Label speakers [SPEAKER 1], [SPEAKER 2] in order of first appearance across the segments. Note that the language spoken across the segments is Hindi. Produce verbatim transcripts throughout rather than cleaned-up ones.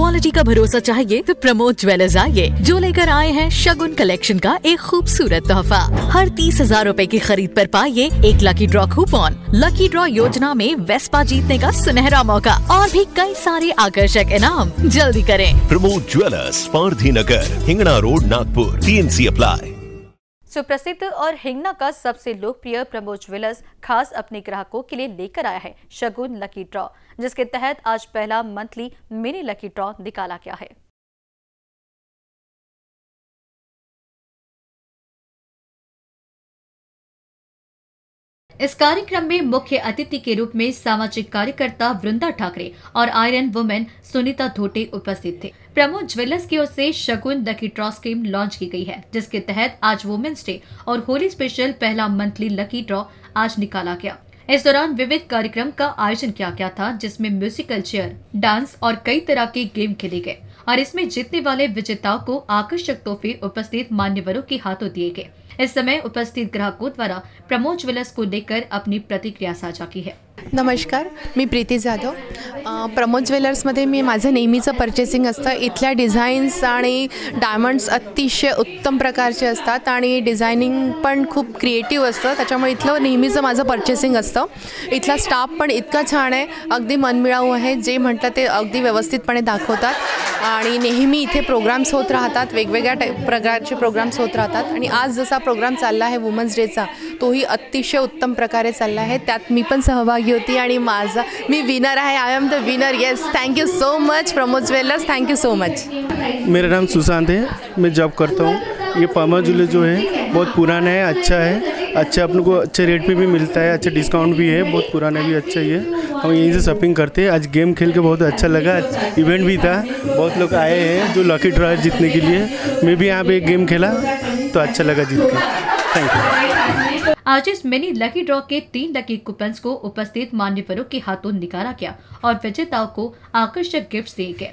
[SPEAKER 1] क्वालिटी का भरोसा चाहिए तो प्रमोद ज्वेलर्स आइए, जो लेकर आए हैं शगुन कलेक्शन का एक खूबसूरत तोहफा। हर तीस हजार रूपए की खरीद पर पाइए एक lucky draw coupon. Lucky draw योजना में वेस्पा जीतने का सुनहरा मौका और भी कई सारे आकर्षक इनाम। जल्दी करें।
[SPEAKER 2] Pramod jewellers, Pardhi Nagar, Hingna road, Nagpur. T N C apply.
[SPEAKER 3] सुप्रसिद्ध और हिंगना का सबसे लोकप्रिय प्रमोद ज्वेलर्स खास अपने ग्राहकों के लिए लेकर आया है शगुन लकी ड्रॉ, जिसके तहत आज पहला मंथली मिनी लकी ड्रॉ निकाला गया है। इस कार्यक्रम में मुख्य अतिथि के रूप में सामाजिक कार्यकर्ता वृंदा ठाकरे और आयरन वुमेन सुनीता धोटे उपस्थित थे। प्रमोद ज्वेलर्स की ओर से शगुन लकी ड्रॉ स्कीम लॉन्च की गई है, जिसके तहत आज वुमेन्स डे और होली स्पेशल पहला मंथली लकी ड्रॉ आज निकाला गया। इस दौरान विविध कार्यक्रम का आयोजन किया गया था, जिसमें म्यूजिकल चेयर, डांस और कई तरह के गेम खेले गए और इसमें जीतने वाले विजेताओं को आकर्षक तोहफे उपस्थित मान्यवरों के हाथों दिए गए। इस समय उपस्थित ग्राहकों द्वारा प्रमोद ज्वेलर्स को लेकर अपनी प्रतिक्रिया साझा की है।
[SPEAKER 4] नमस्कार, मी प्रीती जाधव। प्रमोद ज्वेलर्समध्ये मी माझं नेहमीचं पर्चेसिंग असतं। इथल्या डिझाईन्स आणि डायमंड्स अतिशय उत्तम प्रकारचे असतात आणि डिझायनिंग पण खूप क्रिएटिव्ह असतं, त्याच्यामुळे इथलं नेहमीचं माझं पर्चेसिंग असतं। इथला स्टाफ पण इतका छान आहे, अगदी मनमिळाऊ आहे, जे म्हटलं ते अगदी व्यवस्थितपणे दाखवतात आणि नेहमी इथे प्रोग्राम्स होत राहतात, वेगवेगळ्या टाईप प्रकारचे प्रोग्राम्स होत राहतात आणि आज जसा प्रोग्राम चालला आहे वुमन्स डेचा, तोही अतिशय उत्तम प्रकारे चालला आहे। त्यात मी पण सहभागी होती आणि माझा मी विनर आहे। I am the winner. Yes, thank you so much Pramod jewellers, thank you so much.
[SPEAKER 5] मेरा नाम सुशांत है, मैं जॉब करता हूँ। ये प्रमोद ज्वेलर जो है बहुत पुराना है, अच्छा है, अच्छा अपने को अच्छे रेट पे भी मिलता है, अच्छा डिस्काउंट भी है, बहुत पुराना भी अच्छा ही है। हम यहीं से शॉपिंग करते हैं। आज गेम खेल के बहुत अच्छा लगा, इवेंट भी था, बहुत लोग आए हैं जो लकी ड्रॉ जीतने के लिए। मैं भी यहाँ पे एक गेम खेला तो अच्छा लगा जीत के। Thank you.
[SPEAKER 3] आज इस मिनी लकी ड्रॉ के तीन लकी कूपन्स को उपस्थित मान्यवरों के हाथों निकाला गया और विजेताओं को आकर्षक गिफ्ट्स दिए गए।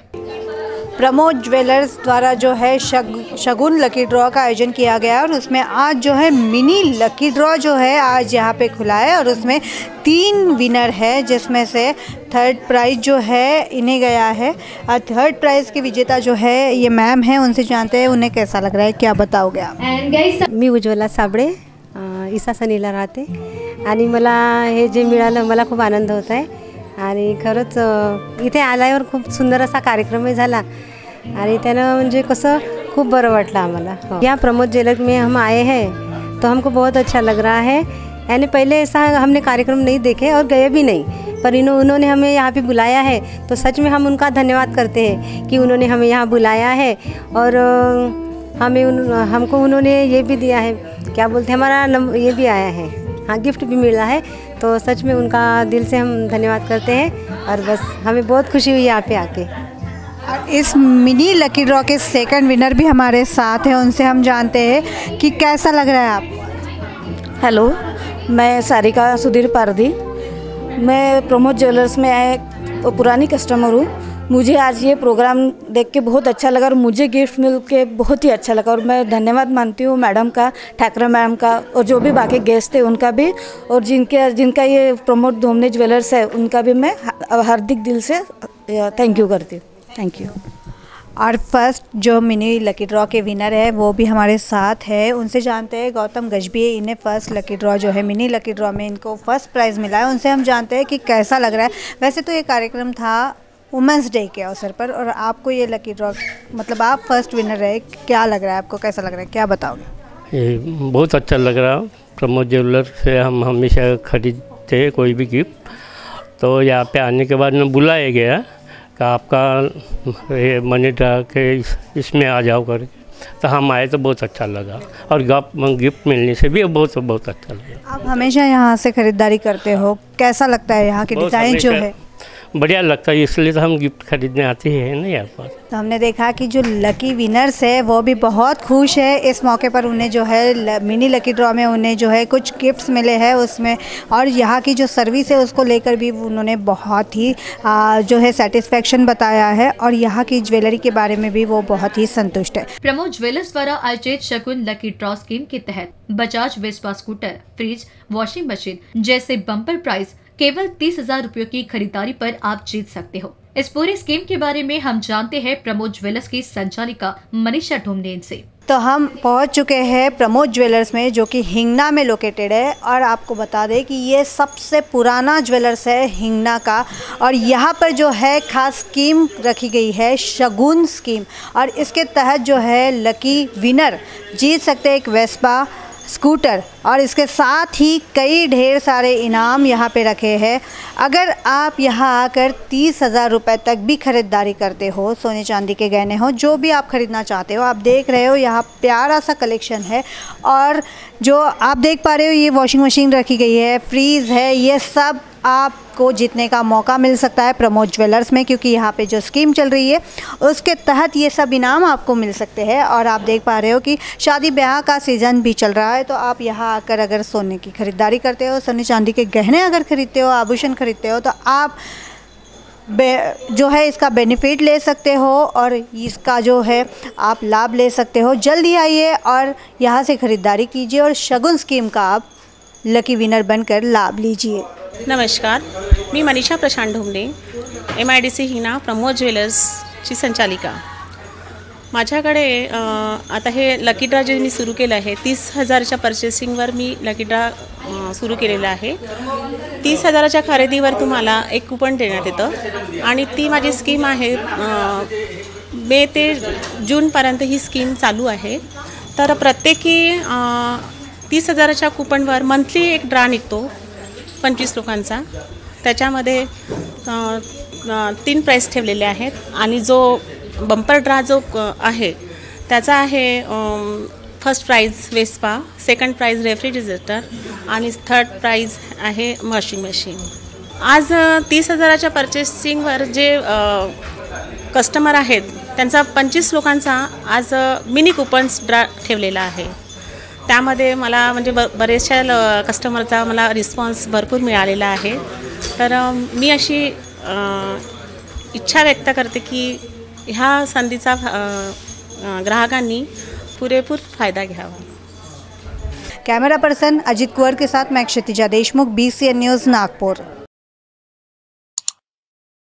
[SPEAKER 6] प्रमोद ज्वेलर्स द्वारा जो है शग, शगुन लकी ड्रॉ का आयोजन किया गया और उसमें आज जो है मिनी लकी ड्रॉ जो है आज यहाँ पे खुला है और उसमें तीन विनर है, जिसमें से थर्ड प्राइज़ जो है इन्हें गया है। और थर्ड प्राइज़ के विजेता जो है ये मैम है, उनसे जानते हैं उन्हें कैसा लग रहा है, क्या बताओगे आप?
[SPEAKER 7] मी उज्ज्वला साबळे, ईसा सनीला राहते आणि मला हे जे मिळालं मला खूप आनंद होत आहे आणि खरंच इथे आल्यावर खूप सुंदर असा कार्यक्रमही झाला आणि त्यानं म्हणजे कसं खूप बरं वाटलं आम्हाला। यहाँ प्रमोद ज्वेलर्स में हम आए हैं तो हमको बहुत अच्छा लग रहा है। यानी पहले ऐसा हमने कार्यक्रम नहीं देखे और गए भी नहीं, पर इन्हों उन्होंने हमें यहाँ पे बुलाया है तो सच में हम उनका धन्यवाद करते हैं कि उन्होंने हमें यहाँ बुलाया है और हमें उन, हमको उन्होंने ये भी दिया है, क्या बोलते हैं, हमारा नंबर ये भी आया है, हाँ गिफ्ट भी मिला है, तो सच में उनका दिल से हम धन्यवाद करते हैं और बस हमें बहुत खुशी हुई यहाँ पे आके।
[SPEAKER 6] और इस मिनी लकी ड्रॉ के सेकंड विनर भी हमारे साथ हैं, उनसे हम जानते हैं कि कैसा लग रहा है आप।
[SPEAKER 8] हेलो, मैं सारिका सुधीर पारधी, मैं प्रमोद ज्वेलर्स में आए पुरानी कस्टमर हूँ। मुझे आज ये प्रोग्राम देख के बहुत अच्छा लगा और मुझे गिफ्ट मिल के बहुत ही अच्छा लगा और मैं धन्यवाद मानती हूँ मैडम का, ठाकरे मैम का और जो भी बाकी गेस्ट थे उनका भी, और जिनके जिनका ये प्रमोद धोमने ज्वेलर्स है उनका भी मैं हार्दिक दिल से थैंक यू करती हूँ। Thank you.
[SPEAKER 6] और फर्स्ट जो मिनी लकी ड्रॉ के विनर है वो भी हमारे साथ है, उनसे जानते हैं गौतम गजबी। इन्हें फर्स्ट लकी ड्रॉ जो है मिनी लकी ड्रॉ में इनको फर्स्ट प्राइज़ मिला है, उनसे हम जानते हैं कि कैसा लग रहा है। वैसे तो ये कार्यक्रम था वुमेंस डे के अवसर पर और आपको ये लकी ड्रॉ, मतलब आप फर्स्ट विनर रहे, क्या लग रहा है आपको, कैसा लग रहा है, क्या बताओगे?
[SPEAKER 9] ये बहुत अच्छा लग रहा है। प्रमोद ज्वेलर से हम हमेशा खरीदते हैं कोई भी गिफ्ट, तो यहाँ पे आने के बाद में बुलाया गया कि आपका ये मनी ड्रा के इसमें आ जाओ करके, तो हम आए तो बहुत अच्छा लगा और गिफ्ट मिलने से भी बहुत बहुत अच्छा लगा।
[SPEAKER 6] आप हमेशा यहाँ से ख़रीदारी करते हो, कैसा लगता है यहाँ की डिज़ाइन जो है?
[SPEAKER 9] बढ़िया लगता है, इसलिए तो हम गिफ्ट खरीदने आते हैं ना यहाँ पर।
[SPEAKER 6] तो हमने देखा कि जो लकी विनर्स है वो भी बहुत खुश है इस मौके पर, उन्हें जो है मिनी लकी ड्रॉ में उन्हें जो है कुछ गिफ्ट्स मिले हैं उसमें, और यहाँ की जो सर्विस है उसको लेकर भी उन्होंने बहुत ही आ, जो है सेटिस्फेक्शन बताया है और यहाँ की ज्वेलरी के बारे में भी वो बहुत ही संतुष्ट है।
[SPEAKER 3] प्रमोद ज्वेलर्स द्वारा आयोजित शगुन लकी ड्रॉ स्कीम के तहत Bajaj Vespa scooter, fridge, washing machine जैसे बम्पर प्राइज केवल तीस हजार रूपयों की खरीदारी पर आप जीत सकते हो। इस पूरी स्कीम के बारे में हम जानते हैं प्रमोद ज्वेलर्स की संचालिका मनीषा ढुमनेन से।
[SPEAKER 6] तो हम पहुंच चुके हैं प्रमोद ज्वेलर्स में, जो कि हिंगना में लोकेटेड है। और आपको बता दें कि ये सबसे पुराना ज्वेलर्स है हिंगना का। और यहाँ पर जो है खास स्कीम रखी गई है, शगुन स्कीम। और इसके तहत जो है लकी विनर जीत सकते हैं एक वेस्पा स्कूटर, और इसके साथ ही कई ढेर सारे इनाम यहाँ पे रखे हैं। अगर आप यहाँ आकर तीस हज़ार रुपये तक भी ख़रीदारी करते हो, सोने चांदी के गहने हो, जो भी आप ख़रीदना चाहते हो, आप देख रहे हो यहाँ प्यारा सा कलेक्शन है। और जो आप देख पा रहे हो ये वॉशिंग मशीन रखी गई है, फ्रीज़ है, ये सब आपको जीतने का मौका मिल सकता है प्रमोद ज्वेलर्स में, क्योंकि यहाँ पे जो स्कीम चल रही है उसके तहत ये सब इनाम आपको मिल सकते हैं। और आप देख पा रहे हो कि शादी ब्याह का सीज़न भी चल रहा है, तो आप यहाँ आकर अगर सोने की ख़रीदारी करते हो, सोने चांदी के गहने अगर ख़रीदते हो, आभूषण खरीदते हो, तो आप जो है इसका बेनिफिट ले सकते हो और इसका जो है आप लाभ ले सकते हो। जल्दी आइए और यहाँ से ख़रीदारी कीजिए और शगुन स्कीम का आप लकी विनर बनकर लाभ लीजिए।
[SPEAKER 10] नमस्कार, मी Manisha Prashant Dhumne, M I D C Hingna Pramod ज्वेलर्सची संचालिका। माझ्याकडे आता हे लकी ड्रा जे मी सुरू केलं आहे, तीस हजाराच्या परचेसिंगवर मी लकी ड्रा सुरू केलेला आहे। तीस हजाराच्या खरेदीवर तुम्हाला एक कुपन देण्यात येतं आणि ती माझी स्कीम आहे। मे ते जूनपर्यंत ही स्कीम चालू आहे। तर प्रत्येकी तीस हजाराच्या कुपनवर मंथली एक ड्रा निघतो पंचवीस लोकांचा। त्याच्यामध्ये तीन प्राइस ठेवलेले आहेत आणि जो बंपर ड्रा जो आहे त्याचा आहे first prize Vespa, second prize refrigerator आणि थर्ड प्राइज आहे वॉशिंग मशीन। आज तीस हजाराच्या परचेसिंगवर जे कस्टमर आहेत त्यांचा पंचवीस लोकांचा आज मिनी कुपन्स ड्रा ठेवलेला आहे। त्यामध्ये मला म्हणजे ब बरेचशा कस्टमरचा मला रिस्पॉन्स भरपूर मिळालेला आहे। तर मी अशी इच्छा व्यक्त करते की ह्या संधीचा ग्राहकांनी पुरेपूर फायदा घ्यावा।
[SPEAKER 6] कैमरा पर्सन अजित कुंवर के साथ मैं Kshitija Deshmukh, B C N news Nagpur.